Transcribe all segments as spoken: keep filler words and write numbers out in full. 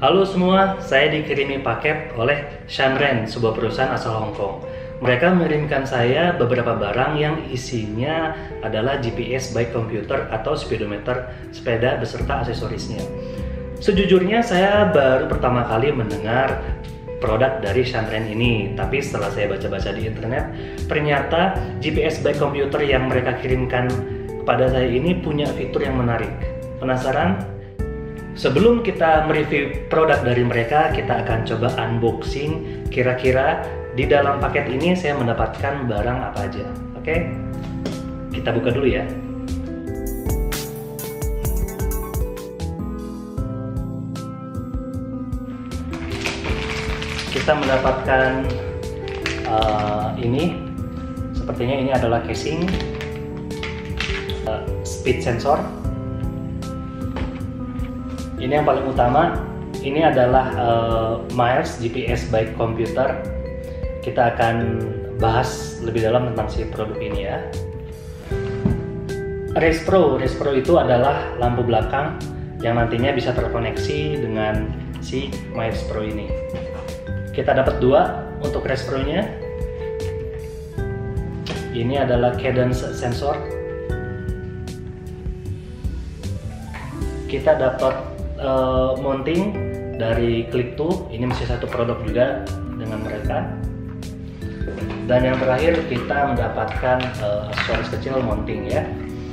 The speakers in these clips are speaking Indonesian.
Halo semua, saya dikirimi paket oleh Shanren, sebuah perusahaan asal Hong Kong. Mereka mengirimkan saya beberapa barang yang isinya adalah G P S bike computer atau speedometer sepeda beserta aksesorisnya. Sejujurnya saya baru pertama kali mendengar produk dari Shanren ini, tapi setelah saya baca-baca di internet, ternyata G P S bike computer yang mereka kirimkan kepada saya ini punya fitur yang menarik. Penasaran? Sebelum kita mereview produk dari mereka, kita akan coba unboxing kira-kira di dalam paket ini saya mendapatkan barang apa aja. Oke? Kita buka dulu ya. Kita mendapatkan uh, ini, sepertinya ini adalah casing, uh, speed sensor. Ini yang paling utama, ini adalah uh, Miles G P S bike computer. Kita akan bahas lebih dalam tentang si produk ini ya. Race Pro, Race Pro itu adalah lampu belakang yang nantinya bisa terkoneksi dengan si Miles Pro ini. Kita dapat dua untuk Race Pro-nya. Ini adalah cadence sensor. Kita dapat uh, mounting dari Click two. Ini masih satu produk juga dengan mereka. Dan yang terakhir kita mendapatkan uh, aksesoris kecil mounting ya.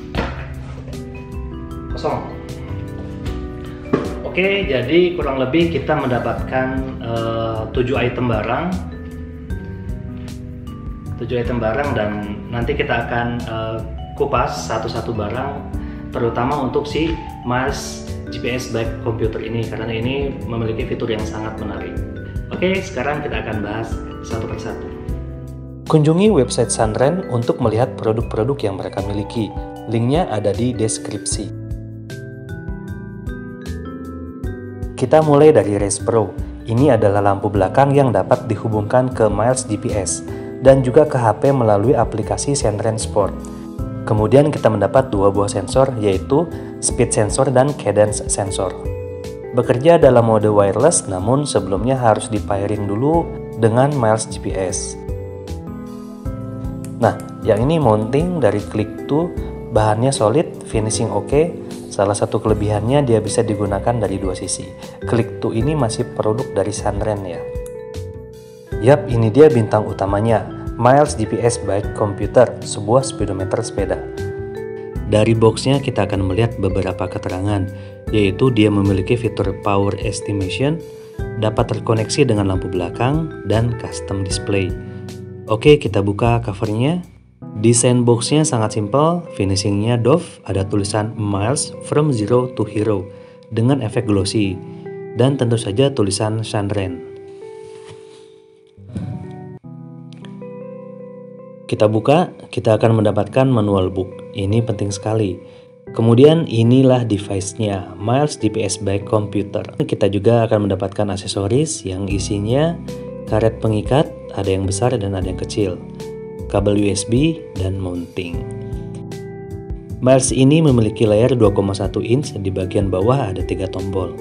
Kosong. Oke, jadi kurang lebih kita mendapatkan uh, tujuh item barang. tujuh item barang dan nanti kita akan uh, kupas satu-satu barang, terutama untuk si Miles G P S bike computer ini karena ini memiliki fitur yang sangat menarik. Oke, sekarang kita akan bahas satu persatu. Kunjungi website Shanren untuk melihat produk-produk yang mereka miliki. Linknya ada di deskripsi. Kita mulai dari Race Pro. Ini adalah lampu belakang yang dapat dihubungkan ke Miles G P S dan juga ke H P melalui aplikasi Shanren Sport. Kemudian kita mendapat dua buah sensor, yaitu speed sensor dan cadence sensor. Bekerja dalam mode wireless, namun sebelumnya harus di-pairing dulu dengan Miles G P S. Nah, yang ini mounting dari Click two, bahannya solid, finishing oke. Salah satu kelebihannya dia bisa digunakan dari dua sisi. Click two ini masih produk dari Shanren ya. Yap, ini dia bintang utamanya, Miles G P S bike computer, sebuah speedometer sepeda. Dari boxnya kita akan melihat beberapa keterangan, yaitu dia memiliki fitur power estimation, dapat terkoneksi dengan lampu belakang, dan custom display. Oke, kita buka covernya. Desain boxnya sangat simpel, finishingnya doff, ada tulisan Miles from Zero to Hero dengan efek glossy, dan tentu saja tulisan Shanren. Kita buka, kita akan mendapatkan manual book. Ini penting sekali. Kemudian inilah device-nya, Miles G P S bike computer. Kita juga akan mendapatkan aksesoris yang isinya karet pengikat, ada yang besar dan ada yang kecil, kabel U S B, dan mounting. Miles ini memiliki layar dua koma satu inch, di bagian bawah ada tiga tombol.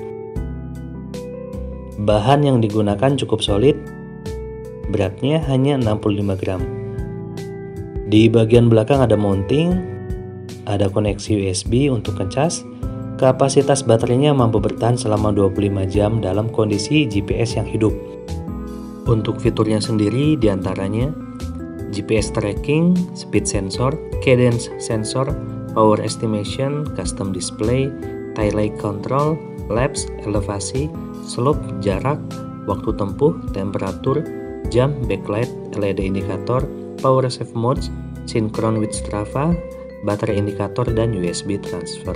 Bahan yang digunakan cukup solid, beratnya hanya enam puluh lima gram. Di bagian belakang ada mounting, ada koneksi U S B untuk ngecas. Kapasitas baterainya mampu bertahan selama dua puluh lima jam dalam kondisi G P S yang hidup. Untuk fiturnya sendiri diantaranya G P S tracking, speed sensor, cadence sensor, power estimation, custom display, tail light control, laps, elevasi, slope, jarak, waktu tempuh, temperatur, jam, backlight, L E D indikator, power save modes, synchron with Strava, baterai indikator, dan U S B transfer.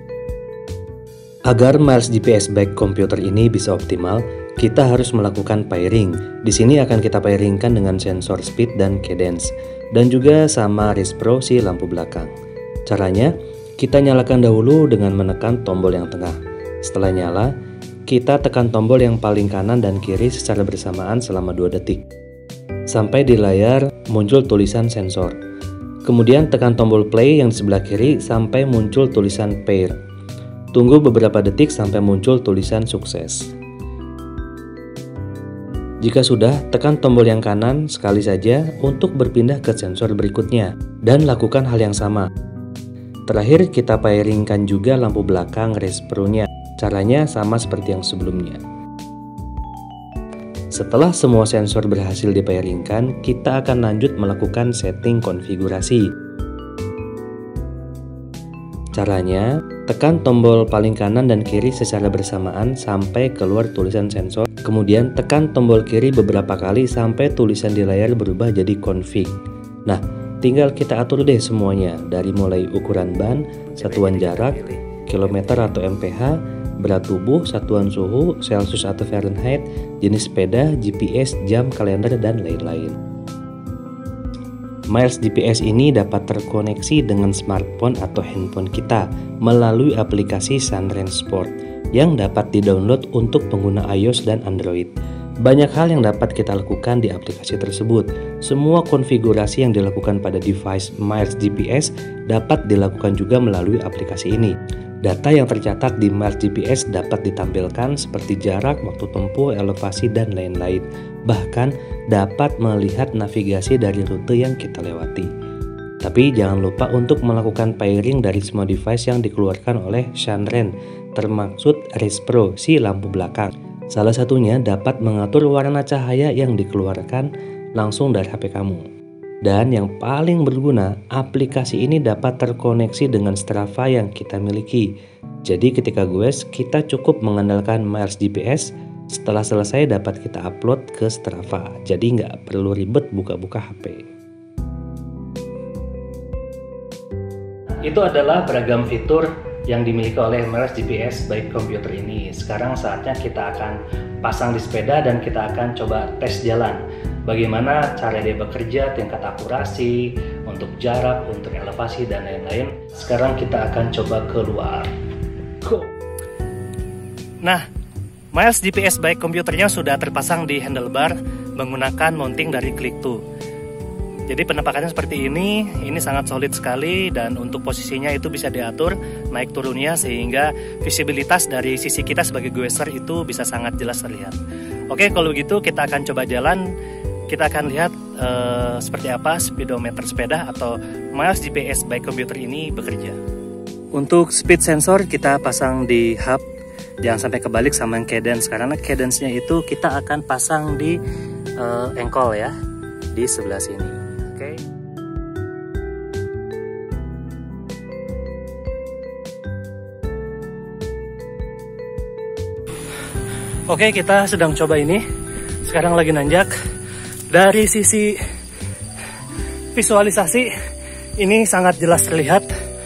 Agar Miles G P S bike computer ini bisa optimal, kita harus melakukan pairing. Di sini akan kita pairingkan dengan sensor speed dan cadence, dan juga sama Race Pro si lampu belakang. Caranya, kita nyalakan dahulu dengan menekan tombol yang tengah. Setelah nyala, kita tekan tombol yang paling kanan dan kiri secara bersamaan selama dua detik. Sampai di layar muncul tulisan sensor. Kemudian tekan tombol play yang di sebelah kiri sampai muncul tulisan pair. Tunggu beberapa detik sampai muncul tulisan sukses. Jika sudah, tekan tombol yang kanan sekali saja untuk berpindah ke sensor berikutnya dan lakukan hal yang sama. Terakhir, kita pairingkan juga lampu belakang race pro-nya. Caranya sama seperti yang sebelumnya. Setelah semua sensor berhasil dipairingkan, kita akan lanjut melakukan setting konfigurasi. Caranya, tekan tombol paling kanan dan kiri secara bersamaan sampai keluar tulisan sensor. Kemudian tekan tombol kiri beberapa kali sampai tulisan di layar berubah jadi config. Nah, tinggal kita atur deh semuanya, dari mulai ukuran ban, satuan jarak, kilometer atau M P H, berat tubuh, satuan suhu, Celsius atau Fahrenheit, jenis sepeda, G P S, jam, kalender, dan lain-lain. Miles G P S ini dapat terkoneksi dengan smartphone atau handphone kita melalui aplikasi Sunrun Sport yang dapat didownload untuk pengguna iOS dan Android. Banyak hal yang dapat kita lakukan di aplikasi tersebut. Semua konfigurasi yang dilakukan pada device Miles G P S dapat dilakukan juga melalui aplikasi ini. Data yang tercatat di Miles G P S dapat ditampilkan seperti jarak, waktu tempuh, elevasi, dan lain-lain. Bahkan dapat melihat navigasi dari rute yang kita lewati. Tapi jangan lupa untuk melakukan pairing dari semua device yang dikeluarkan oleh Sunrun, termaksud Race Pro, si lampu belakang. Salah satunya dapat mengatur warna cahaya yang dikeluarkan langsung dari H P kamu. Dan yang paling berguna, aplikasi ini dapat terkoneksi dengan Strava yang kita miliki. Jadi ketika goes, kita cukup mengandalkan Miles G P S. Setelah selesai dapat kita upload ke Strava. Jadi nggak perlu ribet buka-buka H P. Itu adalah beragam fitur yang dimiliki oleh Miles G P S Bike Computer ini. Sekarang saatnya kita akan pasang di sepeda dan kita akan coba tes jalan. Bagaimana cara dia bekerja, tingkat akurasi, untuk jarak, untuk elevasi, dan lain-lain. Sekarang kita akan coba keluar. Go! Nah, Miles G P S Bike Computernya sudah terpasang di handlebar menggunakan mounting dari Click two. Jadi penampakannya seperti ini, ini sangat solid sekali dan untuk posisinya itu bisa diatur naik turunnya sehingga visibilitas dari sisi kita sebagai goeser itu bisa sangat jelas terlihat. Oke, kalau begitu kita akan coba jalan, kita akan lihat uh, seperti apa speedometer sepeda atau Miles G P S Bike Computer ini bekerja. Untuk speed sensor kita pasang di hub, jangan sampai kebalik sama yang cadence, karena cadence-nya itu kita akan pasang di uh, ankle ya, di sebelah sini. Oke. Okay. Oke, kita sedang coba ini. Sekarang lagi nanjak. Dari sisi visualisasi ini sangat jelas terlihat.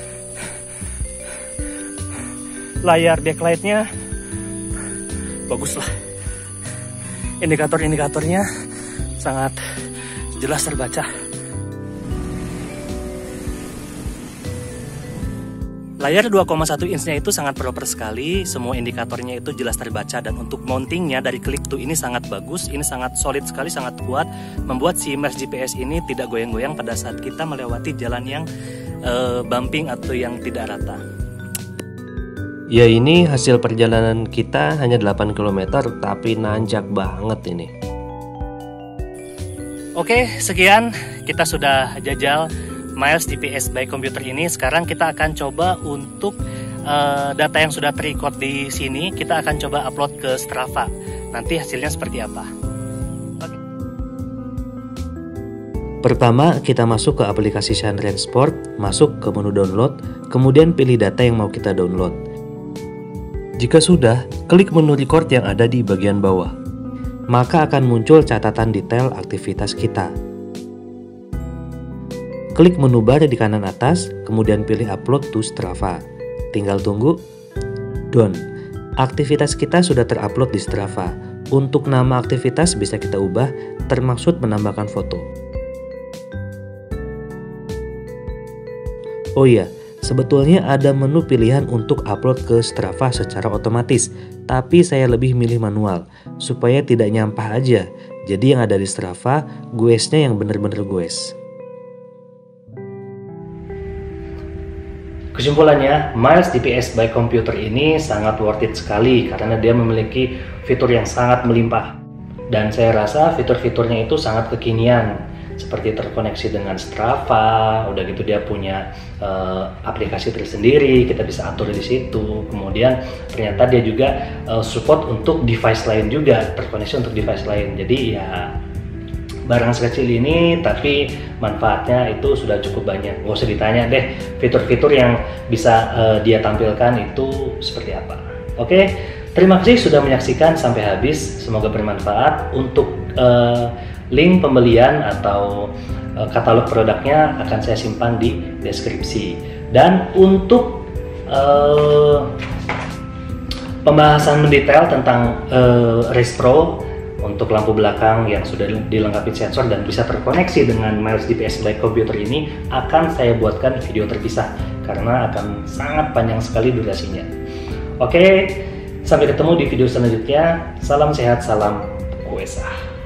Layar backlight-nya bagus lah. Indikator-indikatornya sangat jelas terbaca. Layar dua koma satu inch-nya itu sangat proper sekali, semua indikatornya itu jelas terbaca, dan untuk mountingnya dari Click two ini sangat bagus, ini sangat solid sekali, sangat kuat, membuat si Miles G P S ini tidak goyang-goyang pada saat kita melewati jalan yang uh, bumping atau yang tidak rata. Ya, ini hasil perjalanan kita hanya delapan kilometer, tapi nanjak banget ini. Oke, sekian kita sudah jajal Miles G P S Bike Computer ini. Sekarang kita akan coba untuk uh, data yang sudah terrecord di sini, kita akan coba upload ke Strava. Nanti hasilnya seperti apa. Okay. Pertama, kita masuk ke aplikasi Sunrun Sport, masuk ke menu download, kemudian pilih data yang mau kita download. Jika sudah, klik menu record yang ada di bagian bawah. Maka akan muncul catatan detail aktivitas kita. Klik menu bar di kanan atas, kemudian pilih upload to Strava. Tinggal tunggu. Done. Aktivitas kita sudah terupload di Strava. Untuk nama aktivitas bisa kita ubah, termaksud menambahkan foto. Oh iya, sebetulnya ada menu pilihan untuk upload ke Strava secara otomatis, tapi saya lebih milih manual, supaya tidak nyampah aja. Jadi yang ada di Strava, goesnya yang bener-bener goes. Kesimpulannya, Miles G P S Bike Computer ini sangat worth it sekali karena dia memiliki fitur yang sangat melimpah. dan saya rasa fitur-fiturnya itu sangat kekinian, seperti terkoneksi dengan Strava, udah gitu dia punya uh, aplikasi tersendiri, kita bisa atur di situ. Kemudian ternyata dia juga uh, support untuk device lain juga, terkoneksi untuk device lain. Jadi ya barang sekecil ini tapi manfaatnya itu sudah cukup banyak. Gak usah ditanya deh fitur-fitur yang bisa uh, dia tampilkan itu seperti apa. Oke, terima kasih sudah menyaksikan sampai habis, semoga bermanfaat. Untuk uh, link pembelian atau uh, katalog produknya akan saya simpan di deskripsi. Dan untuk uh, pembahasan mendetail tentang uh, Race Pro untuk lampu belakang yang sudah dilengkapi sensor dan bisa terkoneksi dengan Miles G P S Bike Computer ini akan saya buatkan video terpisah karena akan sangat panjang sekali durasinya. Oke, sampai ketemu di video selanjutnya. Salam sehat, salam U S A.